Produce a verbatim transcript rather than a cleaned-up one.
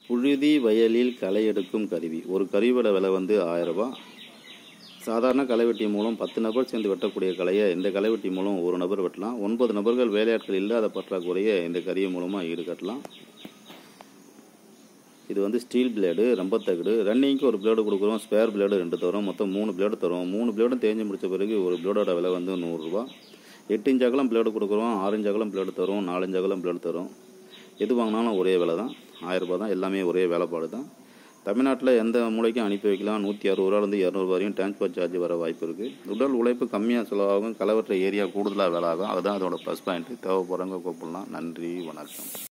புழுதி வயலில் களை எடுக்கும் கருவி. ஒரு கருவியோட விலை வந்து ஆயிரம் ரூபாய். சாதாரண களைவெட்டி மூலம் பத்து நபர் சேர்ந்து வெட்டக்கூடிய களையை இந்த களைவெட்டி மூலம் ஒரு நபர் வெட்டலாம். ஒன்பது நபர்கள் வேலையாட்கள் இல்லாத பற்றாக்குறையை இந்த கருவி மூலமாக ஈடுகட்டலாம். இது வந்து ஸ்டீல் பிளேடு, ரொம்ப தகடு. ரன்னிங்க்கு ஒரு பிளேடு கொடுக்குறோம், ஸ்பேர் பிளேடு ரெண்டு தரும், மொத்தம் மூணு பிளேடு தரும். மூணு பிளேடும் தேஞ்சு முடித்த பிறகு ஒரு பிளேடோட விலை வந்து நூறுரூவா. எட்டு இன்ச் அகலம் பிளேடு கொடுக்குறோம், ஆறு இன்ச் அகலம் பிளேடு தரும், நாலு இன்ச் அகலம் பிளேடு தரும். எது வாங்கினாலும் ஒரே விலை தான், ஆயிரம் ரூபாய் தான். எல்லாமே ஒரே வேலைப்பாடு தான். தமிழ்நாட்டில் எந்த மூலைக்கும் அனுப்பி வைக்கலாம். நூற்றி அறுபது ரூபாலேருந்து இரநூறு வரையும் டிரான்ஸ்போர்ட் சார்ஜ் வர வாய்ப்பு இருக்குது. உடல் உழைப்பு கம்மியாக செலவாகும், களவற்ற ஏரியா கூடுதலாக வேலை ஆகும். அதுதான் அதோட ப்ளஸ் பாயிண்ட்டு. தேவைப்படுறவங்க கூப்பிடலாம். நன்றி, வணக்கம்.